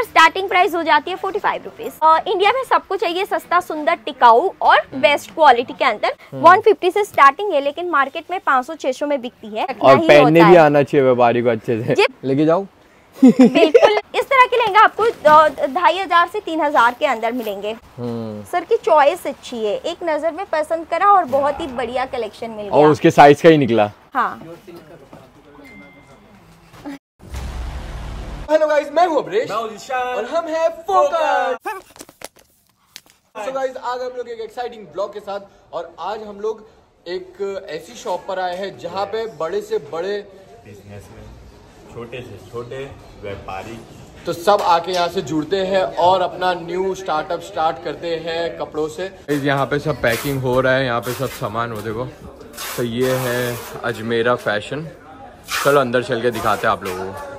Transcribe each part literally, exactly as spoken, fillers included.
पर starting price हो जाती है फोर्टी फाइव रुपीज। इंडिया में सबको चाहिए सस्ता, सुंदर, टिकाऊ और बेस्ट क्वालिटी के अंदर। वन फिफ्टी से स्टार्टिंग है, लेकिन मार्केट में पाँच सौ छह सौ में बिकती है। और पहनने भी आना चाहिए व्यापारी को अच्छे से। लेके जाओ। बिल्कुल, इस तरह के लहंगा आपको ढाई हजार से तीन हजार के अंदर मिलेंगे। सर की चॉइस अच्छी है, एक नजर में पसंद करा और बहुत ही बढ़िया कलेक्शन मिल गया। और उसके साइज का ही निकला। हाँ। हेलो गाइस, मैं हूं अब्रेश और हम हैं फोकस। सो गाइस, आज हम लोग एक एक्साइटिंग ब्लॉग के साथ, और आज हम लोग एक ऐसी शॉप पर आए हैं जहां पे बड़े से बड़े बिजनेसमैन, छोटे से छोटे व्यापारी तो सब आके यहाँ से जुड़ते हैं और अपना न्यू स्टार्टअप स्टार्ट करते हैं कपड़ों से। यहाँ पे सब पैकिंग हो रहा है, यहाँ पे सब सामान हो देखो। तो ये है अजमेरा फैशन। चलो अंदर चल के दिखाते हैं आप लोगों को।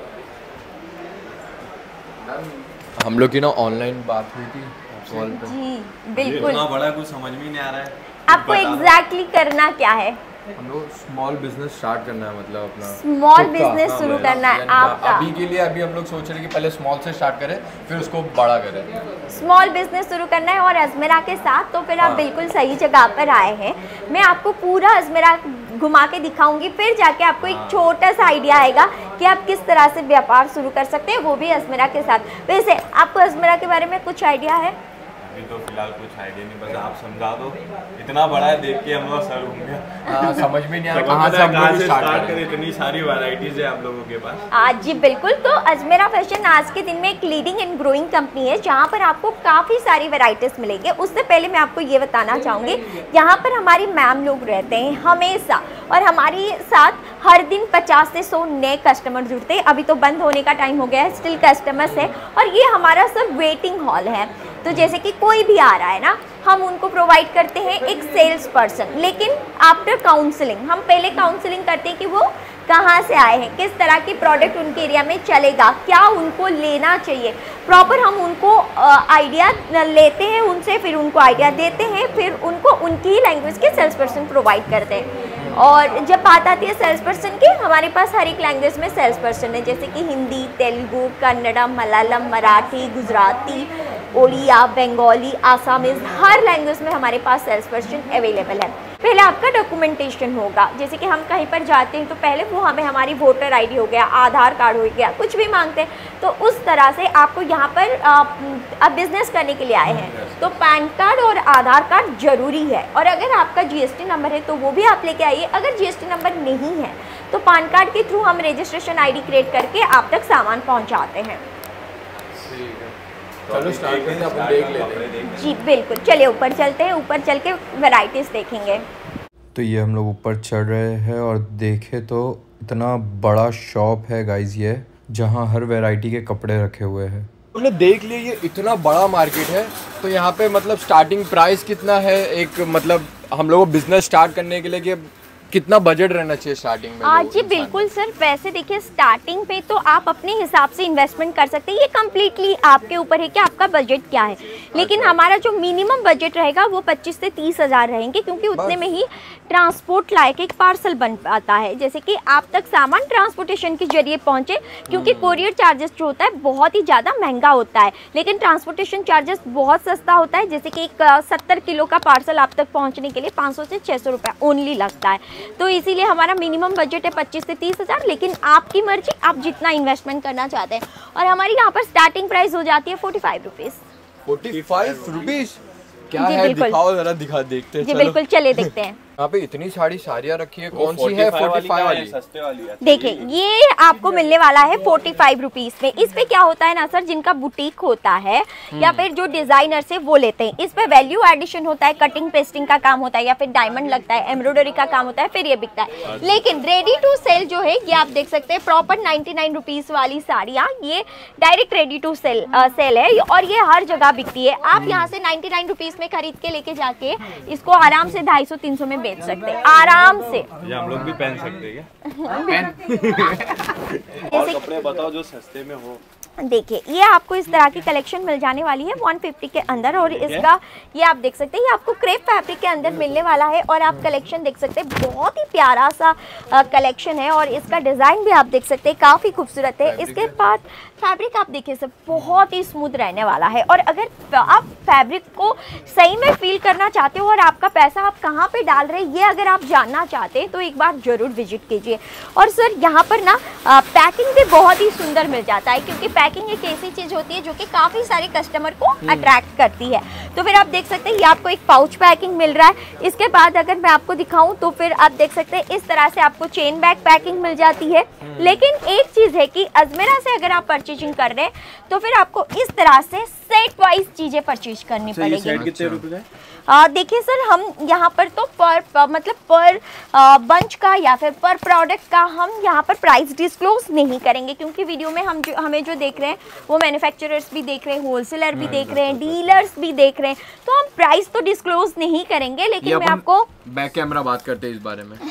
हम लोग की ना ऑनलाइन बात हुई थी कॉल पे। जी बिल्कुल। इतना बड़ा कुछ समझ में नहीं आ रहा है आपको एग्जैक्टली करना क्या है। हम लोग स्मॉल बिजनेस स्टार्ट करना है, मतलब अपना स्मॉल बिजनेस शुरू करना है आपका। अभी के लिए अभी हम लोग सोच रहे हैं कि पहले स्मॉल से स्टार्ट करें, फिर उसको बड़ा करें। स्मॉल बिजनेस शुरू करना है और अजमेरा के साथ, तो फिर आप बिल्कुल सही जगह पर आए हैं। मैं आपको पूरा अजमेरा घुमा के दिखाऊंगी, फिर जाके आपको एक छोटा सा आइडिया आएगा कि आप किस तरह से व्यापार शुरू कर सकते हैं, वो भी अजमेरा के साथ। वैसे आपको अजमेरा के बारे में कुछ आइडिया है? अभी तो फिलहाल कुछ आइडिया नहीं, बस आप समझा दो। इतना बड़ा है, देख के हम लोग सर घूम हाँ, समझ में नहीं आ रहा कहाँ से हम लोग स्टार्ट करें। इतनी सारी वैरायटीज है आप लोगों के पास। आज जी बिल्कुल। तो अजमेरा फैशन आज के दिन में एक लीडिंग एंड ग्रोइंग कंपनी है, जहाँ पर आपको काफ़ी सारी वैरायटीज मिलेंगे। उससे पहले मैं आपको ये बताना चाहूँगी, यहाँ पर हमारी मैम लोग रहते हैं हमेशा, और हमारे साथ हर दिन पचास से सौ नए कस्टमर जुड़ते हैं। अभी तो बंद होने का टाइम हो गया है, स्टिल कस्टमर्स है। और ये हमारा सब वेटिंग हॉल है, तो जैसे कि कोई भी आ रहा है ना, हम उनको प्रोवाइड करते हैं एक सेल्स पर्सन, लेकिन आफ्टर काउंसलिंग। हम पहले काउंसलिंग करते हैं कि वो कहाँ से आए हैं, किस तरह की प्रोडक्ट उनके एरिया में चलेगा, क्या उनको लेना चाहिए। प्रॉपर हम उनको आइडिया लेते हैं उनसे, फिर उनको आइडिया देते हैं, फिर उनको उनकी ही लैंग्वेज के सेल्स पर्सन प्रोवाइड करते हैं। और जब बात आती है सेल्स पर्सन की, हमारे पास हर एक लैंग्वेज में सेल्स पर्सन है, जैसे कि हिंदी, तेलुगु, कन्नड़ा, मलयालम, मराठी, गुजराती, ओडिया, बंगाली, आसामीज, हर लैंग्वेज में हमारे पास सेल्स पर्सन अवेलेबल है। पहले आपका डॉक्यूमेंटेशन होगा, जैसे कि हम कहीं पर जाते हैं तो पहले वो हमें हमारी वोटर आईडी हो गया, आधार कार्ड हो गया, कुछ भी मांगते हैं, तो उस तरह से आपको यहाँ पर आप बिजनेस करने के लिए आए हैं तो पैन कार्ड और आधार कार्ड जरूरी है। और अगर आपका जीएसटी नंबर है तो वो भी आप लेके आइए। अगर जीएसटी नंबर नहीं है तो पैन कार्ड के थ्रू हम रजिस्ट्रेशन आईडी क्रिएट करके आप तक सामान पहुँचाते हैं। चलो स्टार्ट करते हैं, अपन देख लेते हैं। जी बिल्कुल, चलिए ऊपर चलते हैं, ऊपर चल के वैरायटीज देखेंगे। तो ये हम लोग ऊपर चढ़ रहे हैं और देखे तो इतना बड़ा शॉप है गाइज ये, जहाँ हर वैरायटी के कपड़े रखे हुए हैं। हमने देख लिया ये इतना बड़ा मार्केट है, तो यहाँ पे मतलब स्टार्टिंग प्राइस कितना है, एक मतलब हम लोगों को बिजनेस स्टार्ट करने के लिए कि कितना बजट रहना चाहिए स्टार्टिंग में? आज जी बिल्कुल सर, वैसे देखिए स्टार्टिंग पे तो आप अपने हिसाब से इन्वेस्टमेंट कर सकते हैं, ये कम्प्लीटली आपके ऊपर है कि आपका बजट क्या है। लेकिन हमारा जो मिनिमम बजट रहेगा वो पच्चीस से तीस हज़ार रहेंगे, क्योंकि उतने में ही ट्रांसपोर्ट लायक एक पार्सल बन पाता है, जैसे कि आप तक सामान ट्रांसपोर्टेशन के जरिए पहुँचे, क्योंकि कोरियर चार्जेस जो होता है बहुत ही ज़्यादा महंगा होता है, लेकिन ट्रांसपोर्टेशन चार्जेस बहुत सस्ता होता है। जैसे कि एक सत्तर किलो का पार्सल आप तक पहुँचने के लिए पाँच सौ से छः सौ रुपये ओनली लगता है। तो इसीलिए हमारा मिनिमम बजट है पच्चीस से तीस हज़ार, लेकिन आपकी मर्जी, आप जितना इन्वेस्टमेंट करना चाहते हैं। और हमारी यहाँ पर स्टार्टिंग प्राइस हो जाती है forty five rupees. Forty five rupees क्या है? दिखाओ जरा, दिखा देखते हैं। जी बिल्कुल, चले देखते हैं। यहाँ पे इतनी सारी साड़ियाँ रखी है, कौन सी है? फोर्टी फाइव वाली, सस्ते वाली है। देखिए ये आपको मिलने वाला है फोर्टी फाइव रुपीज में। इस पे क्या होता है ना सर, जिनका बुटीक होता है या फिर जो डिजाइनर से वो लेते हैं, इस पे वैल्यू एडिशन होता है, कटिंग पेस्टिंग का काम होता है, या फिर डायमंड लगता है, एम्ब्रॉयडरी का काम होता है, फिर ये बिकता है। लेकिन रेडी टू सेल जो है ये आप देख सकते हैं, प्रॉपर नाइन्टी नाइन रुपीज वाली साड़ियाँ, ये direct ready to sell sell है और ये हर जगह बिकती है। आप यहाँ से नाइन्टी नाइन रुपीज में खरीद के लेके जाके इसको आराम से ढाई सौ तीन सौ में बेच सकते हैं आराम से। ये हम लोग भी पहन सकते हैं क्या? और कपड़े बताओ जो सस्ते में हो। देखिए ये आपको इस तरह की कलेक्शन मिल जाने वाली है एक सौ पचास के अंदर, और इसका ये आप देख सकते हैं ये आपको क्रेप फैब्रिक के अंदर मिलने वाला है। और आप कलेक्शन देख सकते हैं, बहुत ही प्यारा सा कलेक्शन है और इसका डिज़ाइन भी आप देख सकते हैं काफ़ी खूबसूरत है। इसके बाद फैब्रिक आप देखिए सब बहुत ही स्मूथ रहने वाला है, और अगर आप फैब्रिक को सही में फील करना चाहते हो और आपका पैसा आप कहाँ पे डाल रहे हैं ये अगर आप जानना चाहते हैं तो एक बार ज़रूर विजिट कीजिए। और सर यहाँ पर ना पैकिंग भी बहुत ही सुंदर मिल जाता है, क्योंकि पैकिंग एक ऐसी चीज़ होती है जो कि काफ़ी सारे कस्टमर को अट्रैक्ट करती है। तो फिर आप देख सकते हैं ये आपको एक पाउच पैकिंग मिल रहा है। इसके बाद अगर मैं आपको दिखाऊं तो फिर आप देख सकते हैं इस तरह से आपको चेन बैग पैकिंग मिल जाती है। लेकिन एक चीज़ है कि अजमेरा से अगर आप परचेजिंग कर रहे हैं तो फिर आपको इस तरह से सेट वाइज चीज़ें परचेज करनी पड़ेगी। सेट कितने रुपए का? आ, देखिए सर हम यहाँ पर तो पर, पर मतलब पर आ, बंच का या फिर पर प्रोडक्ट का हम यहाँ पर प्राइस डिस्क्लोज नहीं करेंगे, क्योंकि वीडियो में हम जो हमें जो देख रहे हैं वो मैन्युफैक्चरर्स भी देख रहे हैं, होलसेलर भी देख रहे हैं, डीलर्स भी देख रहे हैं, तो हम प्राइस तो डिस्क्लोज नहीं करेंगे। लेकिन मैं आपको बैक कैमरा बात करते हैं इस बारे में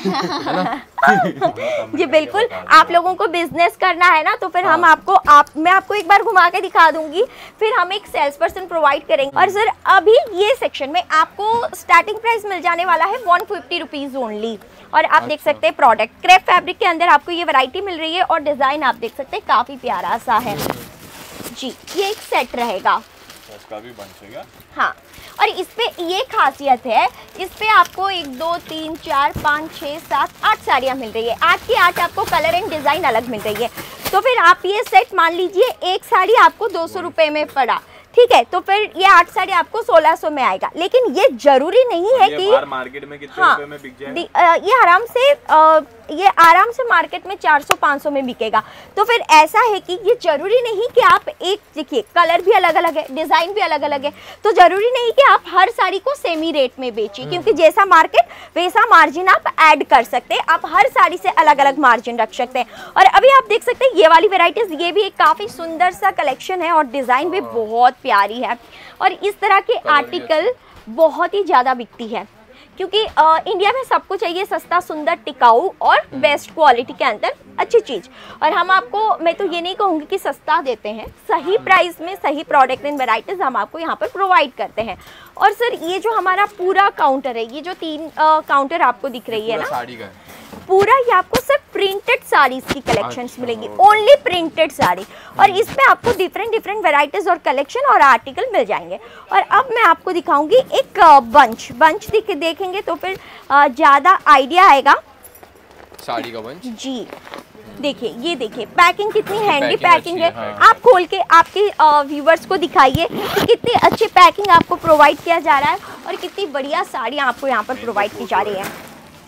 जी बिल्कुल, आप लोगों को बिजनेस करना है ना, तो फिर हम आपको आप मैं आपको एक बार घुमा के दिखा दूंगी, फिर हम एक सेल्स पर्सन प्रोवाइड करेंगे। और सर अभी ये सेक्शन में आपको स्टार्टिंग प्राइस मिल जाने वाला है वन फिफ्टी रुपीज ओनली। और आप देख सकते हैं प्रोडक्ट क्रेप फैब्रिक के अंदर आपको ये वैरायटी मिल रही है, और डिजाइन आप देख सकते हैं काफी प्यारा सा है जी। ये एक सेट रहेगा, इसका भी बंचेगा। हाँ, और इस पे ये खासियत है, इस पे आपको एक दो तीन चार पाँच छः सात आठ साड़ियाँ मिल रही है। आठ की आठ आपको कलर एंड डिज़ाइन अलग मिल रही है। तो फिर आप ये सेट मान लीजिए एक साड़ी आपको दो सौ रुपये में पड़ा, ठीक है, तो फिर ये आठ साड़ी आपको सोलह सौ में आएगा। लेकिन ये जरूरी नहीं है कि मार्केट में कितने हाँ, रुपए में बिक जाएगा? ये आराम से आ, ये आराम से मार्केट में चार सौ पाँच सौ में बिकेगा। तो फिर ऐसा है कि ये जरूरी नहीं कि आप एक देखिए कलर भी अलग अलग है, डिजाइन भी अलग अलग है, तो जरूरी नहीं कि आप हर साड़ी को सेमी रेट में बेचिए, क्योंकि जैसा मार्केट वैसा मार्जिन आप ऐड कर सकते हैं। आप हर साड़ी से अलग अलग मार्जिन रख सकते हैं। और अभी आप देख सकते हैं ये वाली वेराइटीज, ये भी एक काफी सुंदर सा कलेक्शन है और डिजाइन भी बहुत प्यारी है। और इस तरह के आर्टिकल बहुत ही ज्यादा बिकती है, क्योंकि आ, इंडिया में सबको चाहिए सस्ता, सुंदर, टिकाऊ और बेस्ट क्वालिटी के अंदर अच्छी चीज़। और हम आपको, मैं तो ये नहीं कहूँगी कि सस्ता देते हैं, सही प्राइस में सही प्रोडक्ट एंड वेराइटीज़ हम आपको यहाँ पर प्रोवाइड करते हैं। और सर ये जो हमारा पूरा काउंटर है, ये जो तीन आ, काउंटर आपको दिख रही है ना, साड़ी का पूरा ये आपको सिर्फ प्रिंटेड साड़ीज की कलेक्शंस मिलेंगी, ओनली प्रिंटेड साड़ी। और इसमें आपको डिफरेंट डिफरेंट वैरायटीज और कलेक्शन और आर्टिकल मिल जाएंगे। और अब मैं आपको दिखाऊंगी एक बंच बंच दिख देखेंगे तो फिर ज़्यादा आइडिया आएगा साड़ी का बंच जी। देखिए ये देखिए पैकिंग कितनी हैंडी पैकिंग पैकिंग है। हाँ। आप खोल के आपके व्यूवर्स को दिखाइए कि कितनी अच्छी पैकिंग आपको प्रोवाइड किया जा रहा है और कितनी बढ़िया साड़ियाँ आपको यहाँ पर प्रोवाइड की जा रही है।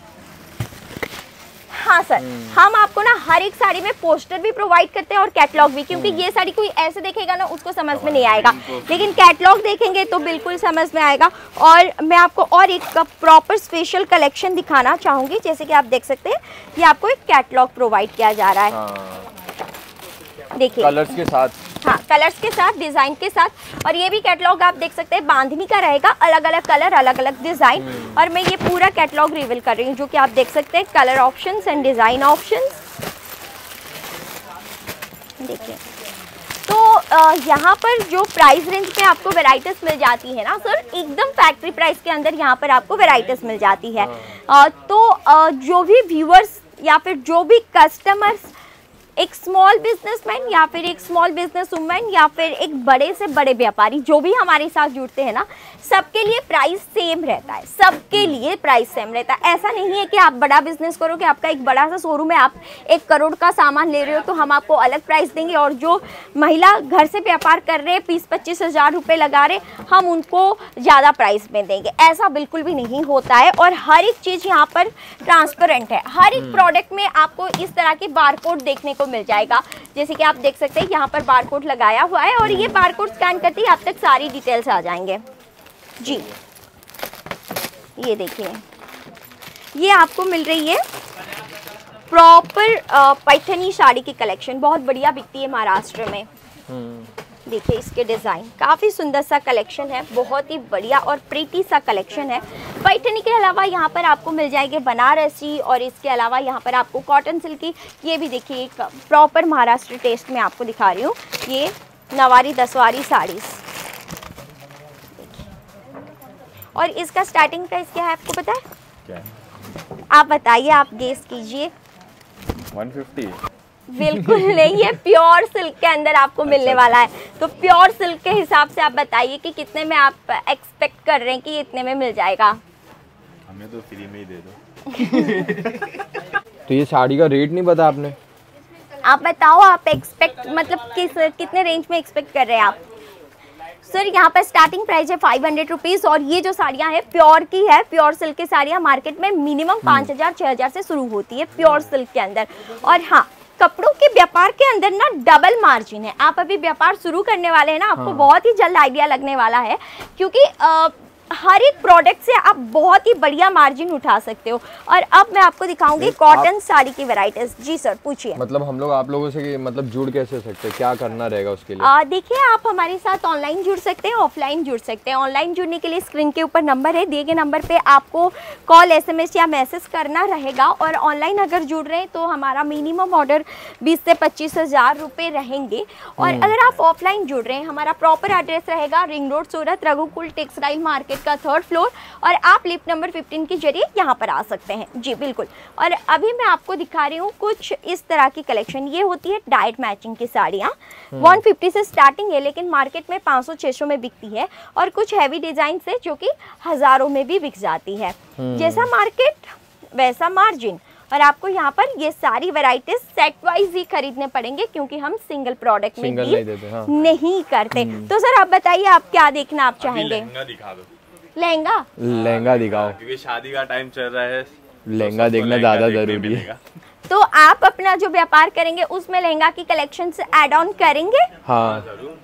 हाँ सर, हम आपको ना हर एक साड़ी में पोस्टर भी प्रोवाइड करते हैं और कैटलॉग भी, क्योंकि ये साड़ी कोई ऐसे देखेगा ना उसको समझ में नहीं आएगा, लेकिन कैटलॉग देखेंगे तो बिल्कुल समझ में आएगा। और मैं आपको और एक प्रॉपर स्पेशल कलेक्शन दिखाना चाहूँगी, जैसे कि आप देख सकते हैं ये आपको एक कैटलॉग प्रोवाइड किया जा रहा है। देखिए कलर्स के साथ, हाँ कलर्स के साथ, डिजाइन के साथ। और ये भी कैटलॉग आप देख सकते हैं बांधनी का रहेगा, अलग अलग कलर, अलग अलग डिजाइन। और मैं ये पूरा कैटलॉग रिवील कर रही हूँ, जो कि आप देख सकते हैं colour options and design options. देखिए तो यहाँ पर जो प्राइस रेंज पे आपको वेराइटीज मिल जाती है ना सर, एकदम फैक्ट्री प्राइस के अंदर यहाँ पर आपको वेराइटीज मिल जाती है। आ, तो आ, जो भी व्यूअर्स या फिर जो भी कस्टमर्स एक स्मॉल बिजनेसमैन या फिर एक स्मॉल बिजनेस वुमेन या फिर एक बड़े से बड़े व्यापारी जो भी हमारे साथ जुड़ते हैं ना, सबके लिए प्राइस सेम रहता है, सबके लिए प्राइस सेम रहता है। ऐसा नहीं है कि आप बड़ा बिजनेस करो कि आपका एक बड़ा सा शोरूम है, आप एक करोड़ का सामान ले रहे हो तो हम आपको अलग प्राइस देंगे, और जो महिला घर से व्यापार कर रहे हैं बीस पच्चीस हजार रुपये लगा रहे हम उनको ज़्यादा प्राइस में देंगे, ऐसा बिल्कुल भी नहीं होता है। और हर एक चीज़ यहाँ पर ट्रांसपेरेंट है, हर एक प्रोडक्ट में आपको इस तरह के बारकोड देखने को मिल जाएगा, जैसे कि आप देख सकते हैं यहाँ पर बारकोड लगाया हुआ है और ये बारकोड स्कैन करते ही आप तक सारी डिटेल्स आ जाएंगे जी। ये देखिए ये आपको मिल रही है प्रॉपर पैठनी साड़ी की कलेक्शन, बहुत बढ़िया बिकती है महाराष्ट्र में। देखिए इसके डिज़ाइन, काफ़ी सुंदर सा कलेक्शन है, बहुत ही बढ़िया और प्रीटी सा कलेक्शन है। पैठनी के अलावा यहाँ पर आपको मिल जाएंगे बनारसी और इसके अलावा यहाँ पर आपको कॉटन सिल्की। ये भी देखिए एक प्रॉपर महाराष्ट्र टेस्ट में आपको दिखा रही हूँ, ये नवारी दसवारी साड़ीज़। और इसका स्टार्टिंग प्राइस क्या है आपको पता है? क्या है? आप बताइए, आप गेस कीजिए। One fifty? बिल्कुल नहीं, ये प्योर सिल्क के अंदर आपको मिलने वाला है। तो प्योर सिल्क के हिसाब से आप बताइए कि कितने में आप एक्सपेक्ट कर रहे हैं कि इतने में मिल जाएगा? हमें तो फ्री में ही दे दो। तो ये साड़ी का रेट नहीं पता आपने? आप बताओ, आप एक्सपेक्ट मतलब किस कितने रेंज में एक्सपेक्ट कर रहे हैं आप? सर यहाँ पर स्टार्टिंग प्राइस है फाइव हंड्रेड रुपीज़ और ये जो साड़ियाँ हैं प्योर की है। प्योर सिल्क की साड़ियाँ मार्केट में मिनिमम पाँच हज़ार छः हज़ार से शुरू होती है प्योर सिल्क के अंदर। और हाँ, कपड़ों के व्यापार के अंदर ना डबल मार्जिन है। आप अभी व्यापार शुरू करने वाले हैं ना, आपको हाँ। बहुत ही जल्द आइडिया लगने वाला है, क्योंकि आ, हर एक प्रोडक्ट से आप बहुत ही बढ़िया मार्जिन उठा सकते हो। और अब मैं आपको दिखाऊंगी कॉटन साड़ी की वैरायटीज। जी सर पूछिए। मतलब हम लोग आप लोगों से मतलब जुड़ कैसे सकते हैं, क्या करना रहेगा उसके लिए? देखिए, आप हमारे साथ ऑनलाइन जुड़ सकते हैं, ऑफलाइन जुड़ सकते हैं। ऑनलाइन जुड़ने के लिए स्क्रीन के ऊपर नंबर है, दिए गए नंबर पे आपको कॉल, एसएमएस या मैसेज करना रहेगा। और ऑनलाइन अगर जुड़ रहे हैं तो हमारा मिनिमम ऑर्डर बीस से पच्चीस हज़ार रुपये रहेंगे। और अगर आप ऑफलाइन जुड़ रहे हैं, हमारा प्रॉपर एड्रेस रहेगा ring road Surat, Raghukul textile market का थर्ड फ्लोर, और आप लिफ्ट नंबर फिफ्टीन के जरिए यहाँ पर आ सकते हैं। जी बिल्कुल। और अभी मैं आपको दिखा रही हूँ कुछ इस तरह की कलेक्शन। ये होती है डाइट मैचिंग की साड़ियाँ, वन फिफ्टी से स्टार्टिंग है, लेकिन मार्केट में पाँच सौ छह सौ में बिकती है। और कुछ हैवी डिजाइन से जो कि हजारों में भी बिक जाती है। जैसा मार्केट वैसा मार्जिन। और आपको यहाँ पर ये सारी वैरायटीज सेट वाइज ही खरीदने पड़ेंगे, क्योंकि हम सिंगल प्रोडक्ट में नहीं देते, हाँ। नहीं करते। तो सर आप बताइए, आप क्या देखना आप चाहेंगे? लहंगा दिखा दो। लहंगा लहंगा दिखाओ, क्योंकि शादी का टाइम चल रहा है, लहंगा देखना ज्यादा जरूरी है। तो आप अपना जो व्यापार करेंगे उसमें लहंगा की कलेक्शन से ऐड ऑन करेंगे? हाँ।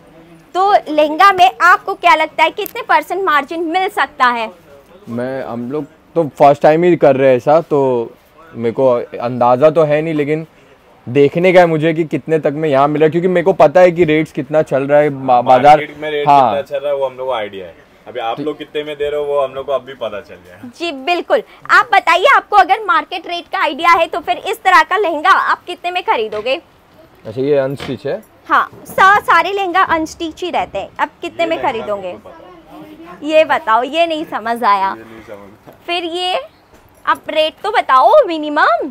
तो लहंगा में आपको क्या लगता है कितने परसेंट मार्जिन मिल सकता है? मैं हम लोग तो फर्स्ट टाइम ही कर रहे हैं ऐसा, तो मेरे को अंदाजा तो है नहीं, लेकिन देखने का है मुझे कि कितने तक में यहाँ मिल रहा है, क्योंकि मेरे को पता है कि रेट्स कितना चल रहा है बाजार में। रेट हाँ कितना चल रहा है वो हम लोग को आइडिया है। अभी आप लोग कितने में दे रहे हो वो हम लोग को अब भी पता चल गया। जी बिल्कुल। आप बताइए, आपको अगर मार्केट रेट का आइडिया है तो फिर इस तरह का लहंगा आप कितने में खरीदोगे? अच्छा, ये अनस्टिच है? हाँ, सा, सारे लहंगा अनस्टिच ही रहते हैं। अब कितने में खरीदोगे ये बताओ, ये नहीं समझ आया। ये नहीं समझ। फिर ये आप रेट तो बताओ मिनिमम,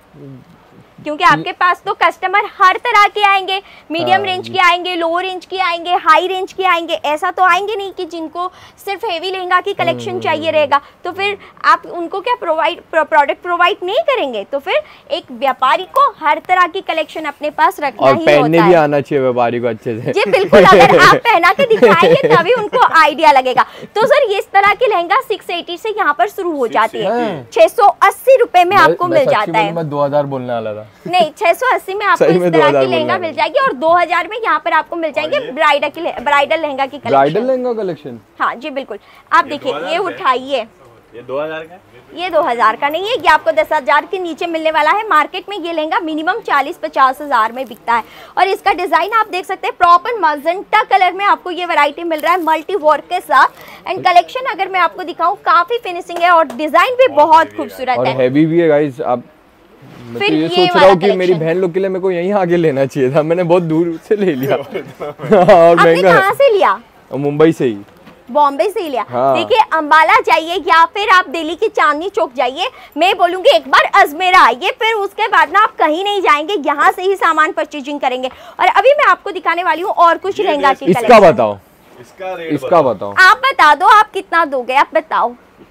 क्योंकि आपके पास तो कस्टमर हर तरह के आएंगे, मीडियम रेंज के आएंगे, लो रेंज के आएंगे, हाई रेंज के आएंगे। ऐसा तो आएंगे नहीं कि जिनको सिर्फ हेवी लहंगा की कलेक्शन चाहिए रहेगा। तो फिर आप उनको क्या प्रोवाइड प्रोडक्ट प्रोवाइड नहीं करेंगे? तो फिर एक व्यापारी को हर तरह की कलेक्शन अपने पास रखना और ही पहनने होता भी है। आना चाहिए व्यापारी को अच्छे से। जी बिल्कुल, अगर आप पहना के दिखाएंगे तभी उनको आइडिया लगेगा। तो सर इस तरह की लहंगा सिक्स एटी से यहाँ पर शुरू हो जाती है, छह सौ अस्सी रुपए में आपको मिल जाता है। मैं दो हजार बोलने वाला था। नहीं, छह सौ अस्सी में आपको इस तरह की लहंगा मिल जाएगी। और दो हज़ार में यहाँ पर आपको मिल जाएंगे ब्राइडल की ब्राइडल लहंगा की कलेक्शन। Bridal lehenga collection? हाँ जी बिल्कुल। आप देखिए, ये उठाइए, ये दो हजार का? ये दो हजार का नहीं है, ये आपको दस हजार के नीचे मिलने वाला है। मार्केट में ये लहंगा मिनिमम चालीस पचास हजार में बिकता है। और इसका डिजाइन आप देख सकते हैं, प्रॉपर मजेंटा कलर में आपको ये वैरायटी मिल रहा है मल्टी वर्क के साथ। एंड कलेक्शन अगर मैं आपको दिखाऊं, काफी फिनिशिंग है और डिजाइन भी बहुत खूबसूरत है। हैवी भी है गाइस। आप मैं फिर तो ये, ये सोच रहा हूँ कि मेरी बहन लोग के लिए मेरे को यहीं आगे लेना चाहिए था, मैंने बहुत दूर से ले लिया। और महंगा। कहाँ से लिया? मुंबई से ही, बॉम्बे से ही लिया। हाँ। देखिए, अंबाला जाइए या फिर आप दिल्ली की चांदनी चौक जाइए, मैं बोलूंगी एक बार अजमेरा आइए, फिर उसके बाद ना आप कहीं नहीं जाएंगे, यहाँ से ही सामान परचेजिंग करेंगे। और अभी मैं आपको दिखाने वाली हूँ और कुछ लहंगा की कलेक्शन। इसका बताओ, इसका रेट इसका बताओ। आप बता दो, आप कितना दोगे, आप बताओ।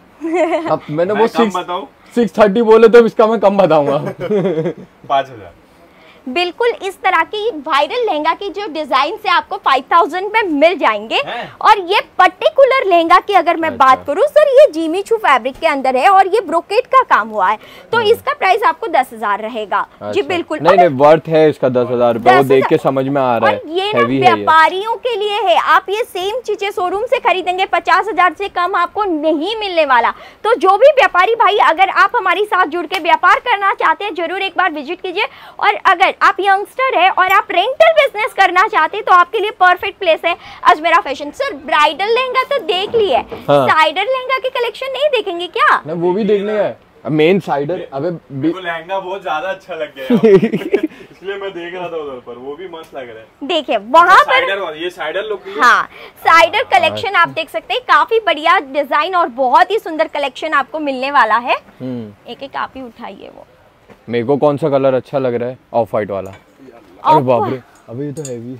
अब मैंने वो सिक्स बताओ सिक्स थर्टी बोले तो इसका मैं कम बताऊंगा। पाँच हजार। बिल्कुल इस तरह की वायरल लहंगा की जो डिजाइन से आपको फाइव थाउजेंड में मिल जाएंगे। और ये पर्टिकुलर लहंगा की अगर मैं अच्छा। बात करूं सर, ये जिमीचू फैब्रिक के अंदर है और ये ब्रोकेट का काम हुआ है, तो इसका प्राइस आपको दस हजार रहेगा। अच्छा। जी बिल्कुल। नहीं नहीं, वर्थ है इसका दस हजार रुपए, वो देख के समझ में आ रहा है। और ये ना व्यापारियों के लिए है, आप ये सेम चीजें शोरूम से खरीदेंगे पचास हजार से कम आपको नहीं मिलने वाला। तो जो भी व्यापारी भाई, अगर आप हमारे साथ जुड़ के व्यापार करना चाहते हैं, जरूर एक बार विजिट कीजिए। और अगर आप यंगस्टर है और आप रेंटल बिजनेस करना चाहते हैं तो आपके लिए परफेक्ट प्लेस है Ajmera fashion. Sir bridal lehenga तो देख लिए, हाँ। साइडर लहंगा की कलेक्शन नहीं देखेंगे क्या? ना वो भी देखने का है, मेन साइडर। अबे वो लहंगा बहुत ज्यादा अच्छा लग गया इसलिए मैं देख रहा था उधर पर, वो भी मस्त लग रहा है। देखिए वहाँ पर साइडर, ये साइडर लुक है। हाँ साइडर कलेक्शन आप देख सकते हैं, काफी बढ़िया डिजाइन और बहुत ही सुंदर कलेक्शन आपको मिलने वाला है। एक एक आप ही उठाइए। वो मेरे को कौन सा कलर अच्छा लग रहा है? ऑफ वाइट वाला। अरे बाप रे, अबे ये तो हैवी।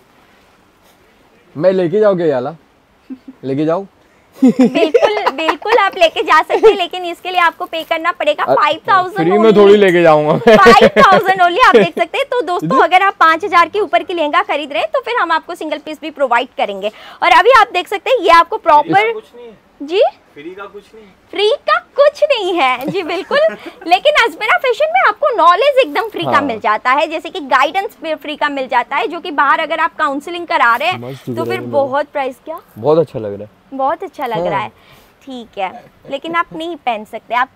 मैं लेके जाओगे याला? लेके जाओ बिल्कुल बिल्कुल आप लेके जा सकते हैं, लेकिन इसके लिए आपको पे करना पड़ेगा फाइव थाउजेंड। फ्री में थोड़ी लेके जाऊंगा फाइव थाउजेंड ओनली आप देख सकते हैं। तो दोस्तों अगर आप पाँच हजार के ऊपर की लहंगा खरीद रहे हैं तो फिर हम आपको सिंगल पीस भी प्रोवाइड करेंगे। और अभी आप देख सकते हैं ये आपको प्रॉपर जी फ्री का कुछ नहीं, फ्री का कुछ नहीं है जी बिल्कुल। लेकिन अजमेरा फैशन में आपको नॉलेज एकदम फ्री हाँ। का मिल जाता है, जैसे कि गाइडेंस फ्री का मिल जाता है, जो कि बाहर अगर आप काउंसलिंग करा रहे हैं तो फिर बहुत प्राइस क्या बहुत अच्छा लग रहा है, बहुत अच्छा लग हाँ। रहा है, ठीक है, लेकिन आप नहीं पहन सकते आप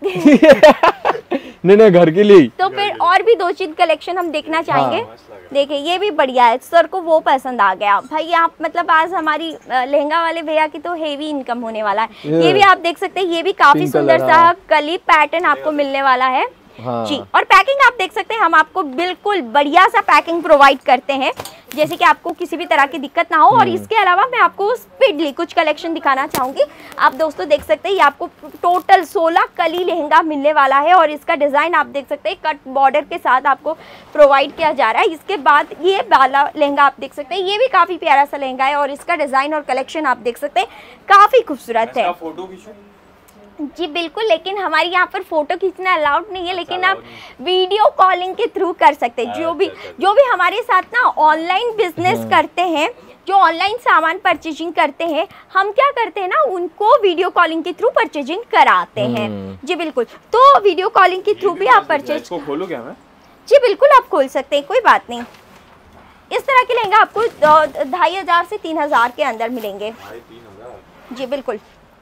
नहीं नहीं घर के लिए। तो फिर और भी दो चीज कलेक्शन हम देखना चाहेंगे। हाँ। देखिए ये भी बढ़िया है, सर को वो पसंद आ गया भाई। आप मतलब आज हमारी लहंगा वाले भैया की तो हेवी इनकम होने वाला है। ये, ये भी आप देख सकते हैं, ये भी काफी सुंदर सा कली पैटर्न आपको मिलने वाला है हाँ। जी। और पैकिंग आप देख सकते हैं, हम आपको बिल्कुल बढ़िया सा पैकिंग प्रोवाइड करते हैं, जैसे कि आपको किसी भी तरह की दिक्कत ना हो। और इसके अलावा मैं आपको स्पीडली कुछ कलेक्शन दिखाना चाहूंगी। आप दोस्तों देख सकते हैं ये आपको टोटल सोलह कली लहंगा मिलने वाला है और इसका डिजाइन आप देख सकते हैं कट बॉर्डर के साथ आपको प्रोवाइड किया जा रहा है। इसके बाद ये वाला लहंगा आप देख सकते हैं, ये भी काफी प्यारा सा लहंगा है और इसका डिजाइन और कलेक्शन आप देख सकते हैं काफी खूबसूरत है। फोटो खींचो जी बिल्कुल, लेकिन हमारे यहाँ पर फोटो खींचना अलाउड नहीं है, लेकिन आप वीडियो कॉलिंग के थ्रू कर सकते हैं। जो भी जो भी हमारे साथ ना ऑनलाइन बिजनेस करते हैं, जो ऑनलाइन सामान परचेजिंग करते हैं, हम क्या करते हैं ना उनको वीडियो कॉलिंग के थ्रू परचेजिंग कराते हैं जी बिल्कुल। तो वीडियो कॉलिंग के थ्रू भी आप परचेज खोलो क्या मैं जी बिल्कुल आप खोल सकते हैं, कोई बात नहीं। इस तरह के लहंगा आपको ढाई हजार से तीन हजार के अंदर मिलेंगे जी बिल्कुल।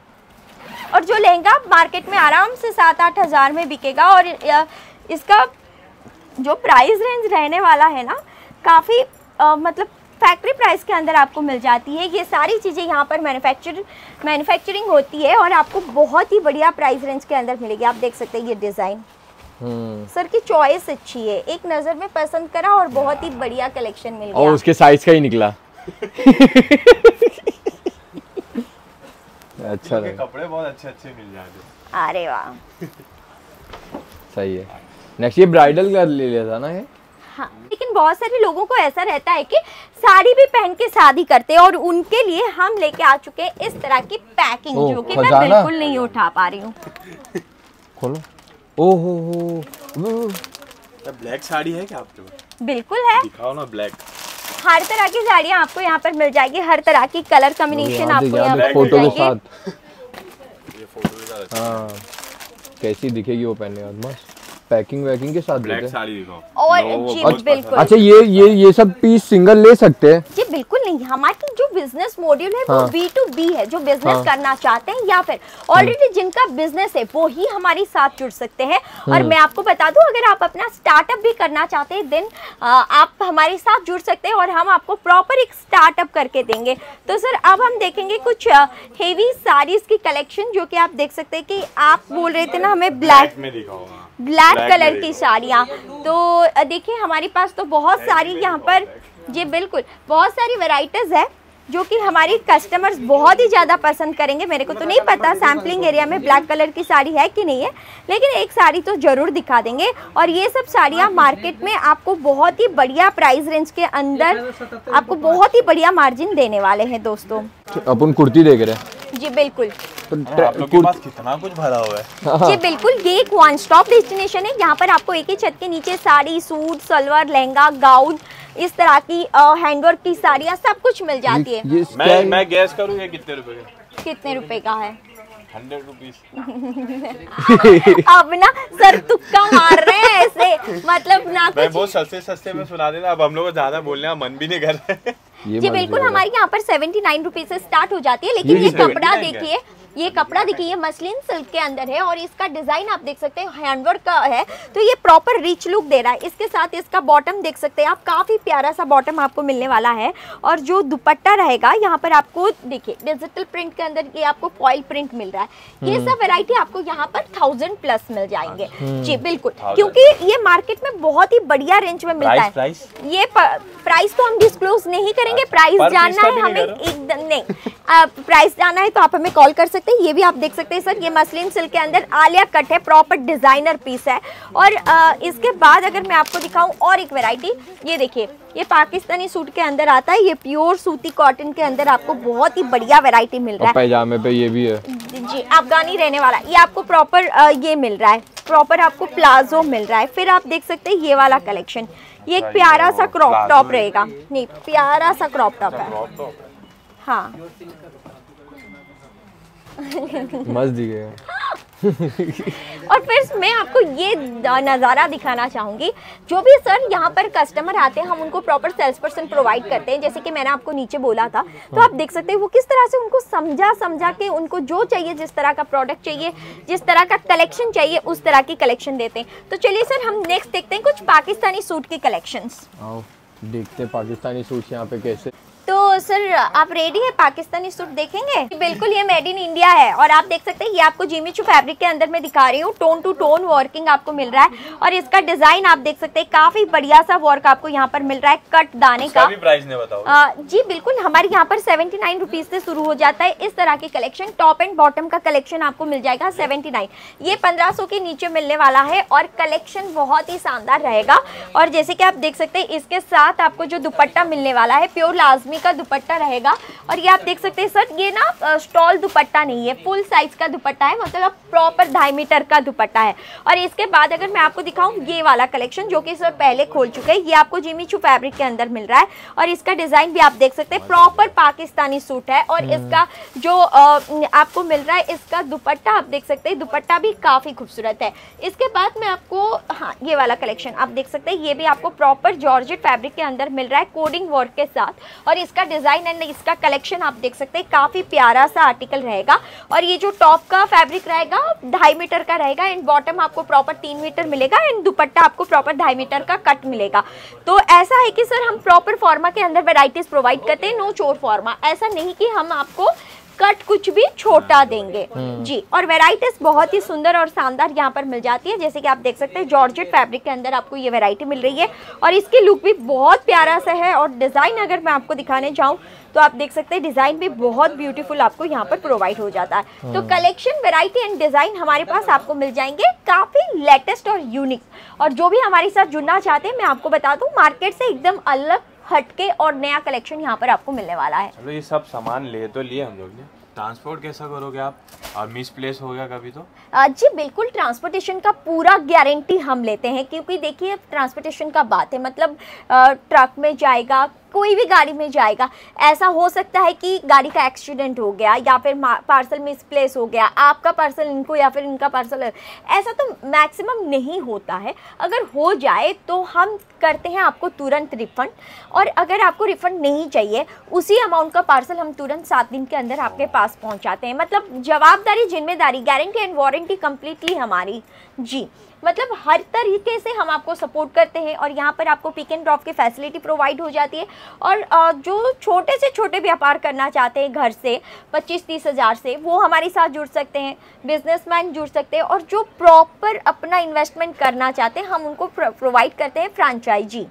और जो लहंगा मार्केट में आराम से सात आठ हजार में बिकेगा और इसका जो प्राइस रेंज रहने वाला है ना काफ़ी मतलब फैक्ट्री प्राइस के अंदर आपको मिल जाती है। ये सारी चीज़ें यहाँ पर मैन्युफैक्चर मैन्युफैक्चरिंग होती है और आपको बहुत ही बढ़िया प्राइस रेंज के अंदर मिलेगी। आप देख सकते हैं ये डिज़ाइन सर की चॉइस अच्छी है, एक नज़र में पसंद करा और बहुत ही बढ़िया कलेक्शन मिल गया। और उसके साइज का ही निकला अच्छा लगे। कपड़े बहुत अच्छे अच्छे मिल जाते। अरे वाह सही है। नेक्स्ट ये ब्राइडल का ले लिया था ना ये हाँ। लेकिन बहुत सारे लोगों को ऐसा रहता है कि साड़ी भी पहन के शादी करते हैं और उनके लिए हम लेके आ चुके हैं इस तरह की पैकिंग जो कि मैं बिल्कुल नहीं उठा पा रही हूँ। खोलो। ओहो हो ब्लैक साड़ी है क्या आपके पास? बिल्कुल है, दिखाओ ना ब्लैक। हर तरह की साड़ियाँ आपको यहाँ पर मिल जाएगी, हर तरह की कलर कॉम्बिनेशन आपको यहाँ पर फोटो मिल के साथ। ये फोटो के साथ हाँ कैसी दिखेगी वो पहनने के बाद, मस्त पैकिंग वैकिंग के साथ ब्लैक साड़ी दिखाओ। और जी बिल्कुल। अच्छा ये ये ये सब पीस सिंगल ले सकते हैं? जी बिल्कुल नहीं, हमारी जो बिजनेस मॉड्यूल है वो बी टू बी है। जो बिजनेस हाँ। करना चाहते हैं या फिर ऑलरेडी जिनका बिजनेस है वो ही हमारे साथ जुड़ सकते हैं। और मैं आपको बता दूं अगर आप अपना स्टार्टअप भी करना चाहते हैं देन आप हमारे साथ जुड़ सकते हैं और हम आपको प्रॉपर एक स्टार्टअप करके देंगे। तो सर अब हम देखेंगे कुछ हेवी साड़ीज की कलेक्शन जो कि आप देख सकते हैं कि आप बोल रहे थे ना हमें ब्लैक में दिखाओ ब्लैक कलर की साड़ियाँ। तो देखिए हमारे पास तो बहुत सारी यहाँ पर जी बिल्कुल बहुत सारी वैरायटीज है जो कि हमारी कस्टमर्स बहुत ही ज़्यादा पसंद करेंगे। मेरे को तो नहीं पता सैम्पलिंग एरिया में ब्लैक कलर की साड़ी है कि नहीं है, लेकिन एक साड़ी तो ज़रूर दिखा देंगे। और ये सब साड़ियाँ मार्केट में आपको बहुत ही बढ़िया प्राइस रेंज के अंदर आपको बहुत ही बढ़िया मार्जिन देने वाले हैं दोस्तों। अपन कुर्ती देख रहे हैं जी बिल्कुल। आप लोग के पास कितना कुछ भरा हुआ है जी बिल्कुल। ये एक वन स्टॉप डेस्टिनेशन है, यहाँ पर आपको एक ही छत के नीचे साड़ी, सूट, सलवार, लहंगा, गाउन, इस तरह की हैंडवर्क की साड़ियाँ सब कुछ मिल जाती है। मैं मैं गैस करूँ ये कितने रुपए का? कितने रुपए का है? Hundred rupees. अब ना सर तुक्का मार रहे हैं ऐसे, मतलब ना मैं बहुत सस्ते सस्ते में सुना देना। अब हम लोग को ज्यादा बोलने का मन भी नहीं कर रहे। जी बिल्कुल, हमारे यहाँ पर सेवेंटी नाइन रुपीज से स्टार्ट हो जाती है, लेकिन ये, ये कपड़ा देखिए ये कपड़ा देखिए, ये मसलिन सिल्क के अंदर है और इसका डिजाइन आप देख सकते हैं हैंडवर्क का है, तो ये प्रॉपर रिच लुक दे रहा है। इसके साथ इसका बॉटम देख सकते हैं आप, काफी प्यारा सा बॉटम आपको मिलने वाला है। और जो दुपट्टा रहेगा यहाँ पर आपको देखिए डिजिटल प्रिंट के अंदर ये आपको फॉइल प्रिंट मिल रहा है। ये सब वैरायटी आपको यहाँ पर थाउजेंड प्लस मिल जाएंगे जी बिल्कुल, क्योंकि ये मार्केट में बहुत ही बढ़िया रेंज में मिलता है। ये प्राइस तो हम डिस्क्लोज नहीं करेंगे, प्राइस जानना है हमें एकदम नहीं, प्राइस जानना है तो आप हमें कॉल कर सकते हैं। ये भी आप देख सकते हैं सर, ये मसलिन सिल्क के अंदर आलिया कट है, प्रॉपर डिजाइनर पीस है। और आ, इसके बाद अगर मैं आपको दिखाऊं और एक वैरायटी, ये देखिए ये पाकिस्तानी सूट के अंदर आता है, ये प्योर सूती कॉटन के अंदर आपको बहुत ही बढ़िया वैरायटी मिल रहा है। पैजामे पे ये भी है जी, अफगानी रहने वाला, ये आपको प्रॉपर ये मिल रहा है, प्रॉपर आपको प्लाजो मिल रहा है। फिर आप देख सकते हैं ये वाला कलेक्शन, ये एक प्यारा सा क्रॉप टॉप रहेगा, नहीं प्यारा सा क्रॉप टॉप है हाँ मस्त दिखेगा। और फिर मैं आपको ये नज़ारा दिखाना चाहूँगी, जो भी सर यहाँ पर कस्टमर आते हैं हम उनको प्रॉपर सेल्स पर्सन प्रोवाइड करते हैं, जैसे कि मैंने आपको नीचे बोला था। तो आप देख सकते हैं वो किस तरह से उनको समझा समझा के उनको जो चाहिए, जिस तरह का प्रोडक्ट चाहिए, जिस तरह का कलेक्शन चाहिए, उस तरह की कलेक्शन देते हैं। तो चलिए सर हम नेक्स्ट देखते हैं कुछ पाकिस्तानी सूट की कलेक्शंस। आओ देखते हैं पाकिस्तानी सूट यहाँ पे कैसे। तो सर आप रेडी है पाकिस्तानी सूट देखेंगे? बिल्कुल, ये मेड इन इंडिया है और आप देख सकते हैं ये आपको जिमी चू फैब्रिक के अंदर मैं दिखा रही हूँ, टोन टू टोन वर्किंग आपको मिल रहा है। और इसका डिजाइन आप देख सकते हैं, काफी बढ़िया सा वर्क आपको यहाँ पर मिल रहा है, कट दाने का भी प्राइस ने बताओ। आ, जी बिल्कुल, हमारे यहाँ पर सेवेंटी नाइन रुपीज से शुरू हो जाता है इस तरह की कलेक्शन। टॉप एंड बॉटम का कलेक्शन आपको मिल जाएगा सेवेंटी नाइन, ये पंद्रह सौ के नीचे मिलने वाला है और कलेक्शन बहुत ही शानदार रहेगा। और जैसे कि आप देख सकते हैं इसके साथ आपको जो दुपट्टा मिलने वाला है, प्योर लाजमी का दुपट्टा रहेगा। और ये आप देख सकते हैं सर, ये ना स्टॉल दुपट्टा नहीं है, फुल साइज का दुपट्टा है, मतलब प्रॉपर ढाई मीटर का दुपट्टा है। और इसके बाद अगर मैं आपको दिखाऊं ये वाला कलेक्शन जो कि सर पहले खोल चुके हैं, ये आपको जिमी चू फैब्रिक के अंदर मिल रहा है और इसका डिजाइन भी आप देख सकते हैं, प्रॉपर पाकिस्तानी सूट है। और इसका जो आ, आपको मिल रहा है, इसका दुपट्टा आप देख सकते हैं, दुपट्टा भी काफी खूबसूरत है। इसके बाद मैं आपको हाँ ये वाला कलेक्शन आप देख सकते हैं, ये भी आपको प्रॉपर जॉर्जेट फैब्रिक के अंदर मिल रहा है, कोडिंग वर्क के साथ। और इसका डिजाइन एंड इसका कलेक्शन आप देख सकते हैं, काफी प्यारा सा आर्टिकल रहेगा। और ये जो टॉप का फैब्रिक रहेगा ढाई मीटर का रहेगा एंड बॉटम आपको प्रॉपर तीन मीटर मिलेगा एंड दुपट्टा आपको प्रॉपर ढाई मीटर का कट मिलेगा। तो ऐसा है कि सर हम प्रॉपर फॉर्मा के अंदर वेराइटीज प्रोवाइड करते हैं, नो चोर फॉर्मा, ऐसा नहीं कि हम आपको कट कुछ भी छोटा देंगे जी। और वेराइटीज बहुत ही सुंदर और शानदार यहाँ पर मिल जाती है, जैसे कि आप देख सकते हैं जॉर्जेट फैब्रिक के अंदर आपको ये वैरायटी मिल रही है और इसकी लुक भी बहुत प्यारा सा है। और डिजाइन अगर मैं आपको दिखाने जाऊँ तो आप देख सकते हैं डिजाइन भी बहुत ब्यूटीफुल आपको यहाँ पर प्रोवाइड हो जाता है। तो कलेक्शन, वैरायटी एंड डिजाइन हमारे पास आपको मिल जाएंगे काफी लेटेस्ट और यूनिक। और जो भी हमारे साथ जुड़ना चाहते हैं, मैं आपको बता दूं मार्केट से एकदम अलग हटके और नया कलेक्शन यहाँ पर आपको मिलने वाला है। चलो ये सब सामान ले तो लिए हम लोग ने, ट्रांसपोर्ट कैसा करोगे आप? और मिस प्लेस हो गया कभी तो? जी बिल्कुल, ट्रांसपोर्टेशन का पूरा गारंटी हम लेते हैं, क्योंकि देखिए ट्रांसपोर्टेशन का बात है, मतलब ट्रक में जाएगा, कोई भी गाड़ी में जाएगा, ऐसा हो सकता है कि गाड़ी का एक्सीडेंट हो गया या फिर पार्सल मिसप्लेस हो गया, आपका पार्सल इनको या फिर इनका पार्सल, ऐसा तो मैक्सिमम नहीं होता है। अगर हो जाए तो हम करते हैं आपको तुरंत रिफंड, और अगर आपको रिफंड नहीं चाहिए उसी अमाउंट का पार्सल हम तुरंत सात दिन के अंदर आपके पास पहुंचाते हैं। मतलब जवाबदारी, जिम्मेदारी, गारंटी एंड वारंटी कंप्लीटली हमारी जी। मतलब हर तरीके से हम आपको सपोर्ट करते हैं और यहाँ पर आपको पिक एंड ड्रॉप की फैसिलिटी प्रोवाइड हो जाती है। और जो छोटे से छोटे व्यापार करना चाहते हैं घर से पच्चीस तीस हज़ार से, वो हमारे साथ जुड़ सकते हैं, बिजनेसमैन जुड़ सकते हैं। और जो प्रॉपर अपना इन्वेस्टमेंट करना चाहते हैं हम उनको प्रोवाइड करते हैं फ्रेंचाइजी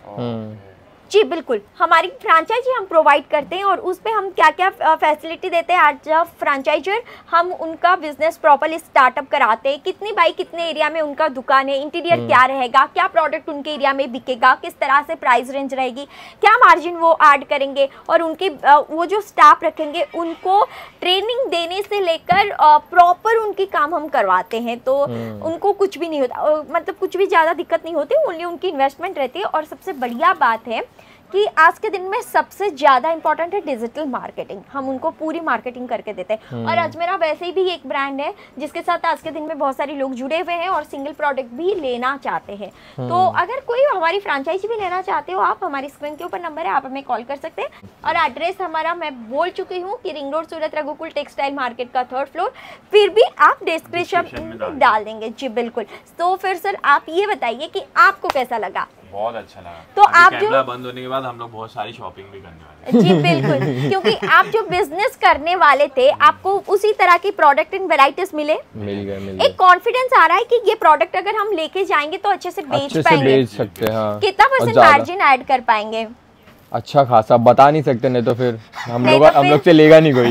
जी। बिल्कुल, हमारी फ्रेंचाइजी हम प्रोवाइड करते हैं और उस पे हम क्या क्या फैसिलिटी देते हैं। आज जब फ्रेंचाइजर हम उनका बिजनेस प्रॉपर्ली स्टार्टअप कराते हैं, कितनी बाई कितने एरिया में उनका दुकान है, इंटीरियर क्या रहेगा, क्या प्रोडक्ट उनके एरिया में बिकेगा, किस तरह से प्राइस रेंज रहेगी, क्या मार्जिन वो ऐड करेंगे, और उनके वो जो स्टाफ रखेंगे उनको ट्रेनिंग देने से लेकर प्रॉपर उनकी काम हम करवाते हैं। तो उनको कुछ भी नहीं होता, मतलब कुछ भी ज़्यादा दिक्कत नहीं होती, ओनली उनकी इन्वेस्टमेंट रहती है। और सबसे बढ़िया बात है कि आज के दिन में सबसे ज़्यादा इंपॉर्टेंट है डिजिटल मार्केटिंग। हम उनको पूरी मार्केटिंग करके देते हैं। और अजमेरा वैसे भी एक ब्रांड है जिसके साथ आज के दिन में बहुत सारे लोग जुड़े हुए हैं और सिंगल प्रोडक्ट भी लेना चाहते हैं। तो अगर कोई हमारी फ्रेंचाइजी भी लेना चाहते हो आप, हमारी स्क्रीन के ऊपर नंबर है, आप हमें कॉल कर सकते हैं। और एड्रेस हमारा मैं बोल चुकी हूँ कि ring road Surat Raghukul textile market का थर्ड फ्लोर, फिर भी आप डिस्क्रिप्शन में डाल देंगे। जी बिल्कुल। तो फिर सर आप ये बताइए कि आपको कैसा लगा? बहुत अच्छा लगा। तो आप जो बंद होने के बाद हम लोग बहुत सारी शॉपिंग भी करने वाले जी बिल्कुल, क्योंकि आप जो बिजनेस करने वाले थे आपको उसी तरह की प्रोडक्ट इन वेराइटीज मिले, मिल गए मिल गए। एक कॉन्फिडेंस आ रहा है कि ये प्रोडक्ट अगर हम लेके जाएंगे तो अच्छे से बेच अच्छे से पाएंगे, बेच सकते हैं। हाँ। कितना परसेंट मार्जिन ऐड कर पाएंगे? अच्छा खासा बता नहीं सकते, नहीं तो फिर हम नहीं लोग तो हम फिर- लोग से लेगा नहीं कोई।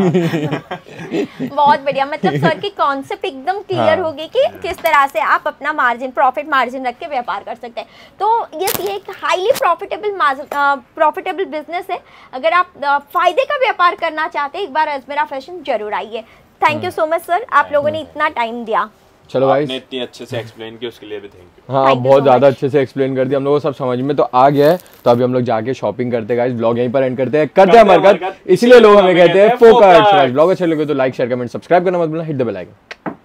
बहुत बढ़िया, मतलब सर की कॉन्सेप्ट एकदम क्लियर हाँ। होगी कि किस तरह से आप अपना मार्जिन, प्रॉफिट मार्जिन रख के व्यापार कर सकते हैं। तो यस, ये एक हाईली प्रॉफिटेबल प्रॉफिटेबल बिजनेस है। अगर आप अ, फायदे का व्यापार करना चाहते हैं, एक बार अजमेरा फैशन जरूर आइए। Thank you so much sir, आप लोगों ने इतना टाइम दिया। चलो गाइस, आपने इतनी अच्छे से एक्सप्लेन किया उसके लिए भी थैंक यू। हाँ Thank you बहुत so ज़्यादा much. अच्छे से एक्सप्लेन कर दिया, हम लोगों को सब समझ में तो आ गया है। तो अभी हम लोग जाके शॉपिंग करते हैं गाइस, ब्लॉग यहीं पर एंड करते हैं, करते हैं हमारे, इसलिए लोग हमें कहते हैं फोकस। ब्लॉग अच्छा लगे तो लाइक शेयर कमेंट सब्सक्राइब करना मत भूलना, हिट द बेल आइकन।